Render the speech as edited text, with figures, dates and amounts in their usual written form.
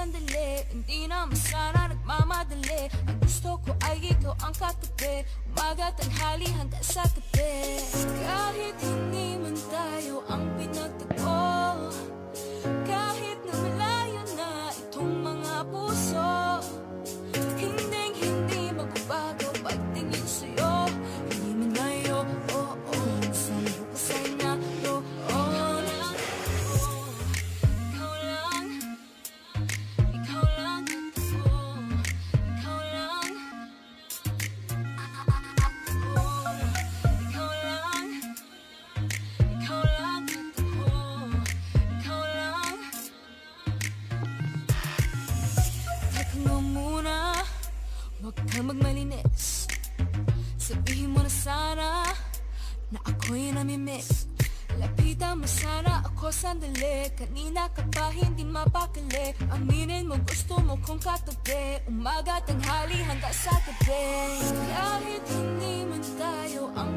sandali. Hindi naman sana nagmamadali. Ang gusto ko ay ikaw ang katabi. Umaga, tanghali, hanggang sa gabi. Kahit hindi man tayo ang pinagtagpo, kahit na malayo na itong mga puso, hindi magbabago pagtingin sa'yo. Hindi man layo, oo, sa'yo ka sa'y naroon. Ikaw lang, ikaw lang ako. Ikaw lang, ako. Ikaw lang, ikaw lang ako. Ikaw lang. Teka nga muna, huwag kang magmalinis. Sabihin mo na sana na ako'y namimiss. Lapitan mo sana ako sandali. Kanina ka pa hindi mapakali. Aminin mo gusto mo kong katabi. Umaga, tanghali, hanggang sa gabi. Kahit hindi man tayo ang